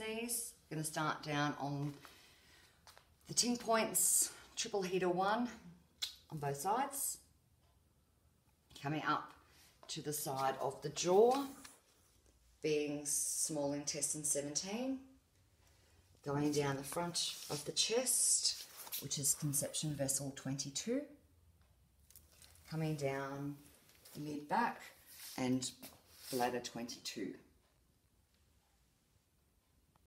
these. I'm going to start down on the 10 points, triple header 1 on both sides. Coming up to the side of the jaw, being small intestine 17. Going down the front of the chest, which is conception vessel 22. Coming down the mid-back and bladder 22.